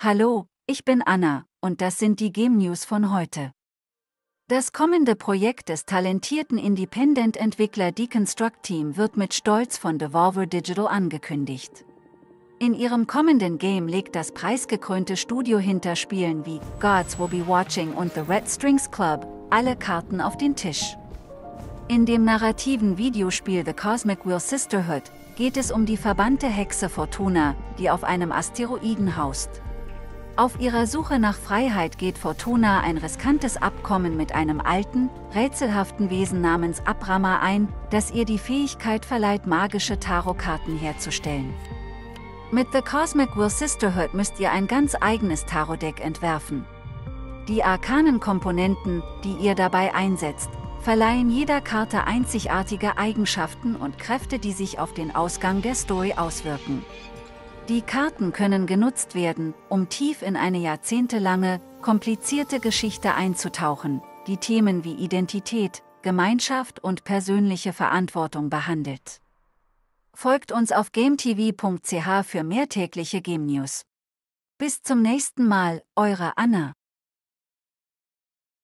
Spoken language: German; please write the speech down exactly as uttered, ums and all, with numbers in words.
Hallo, ich bin Anna, und das sind die Game News von heute. Das kommende Projekt des talentierten Independent-Entwickler Deconstruct Team wird mit Stolz von Devolver Digital angekündigt. In ihrem kommenden Game legt das preisgekrönte Studio hinter Spielen wie Gods Will Be Watching und The Red Strings Club alle Karten auf den Tisch. In dem narrativen Videospiel The Cosmic Wheel Sisterhood geht es um die verbannte Hexe Fortuna, die auf einem Asteroiden haust. Auf ihrer Suche nach Freiheit geht Fortuna ein riskantes Abkommen mit einem alten, rätselhaften Wesen namens Abrama ein, das ihr die Fähigkeit verleiht, magische Tarotkarten herzustellen. Mit The Cosmic Wheel Sisterhood müsst ihr ein ganz eigenes Tarotdeck entwerfen. Die arkanen Komponenten, die ihr dabei einsetzt, verleihen jeder Karte einzigartige Eigenschaften und Kräfte, die sich auf den Ausgang der Story auswirken. Die Karten können genutzt werden, um tief in eine jahrzehntelange, komplizierte Geschichte einzutauchen, die Themen wie Identität, Gemeinschaft und persönliche Verantwortung behandelt. Folgt uns auf gametv punkt ch für mehr tägliche Game News. Bis zum nächsten Mal, eure Anna.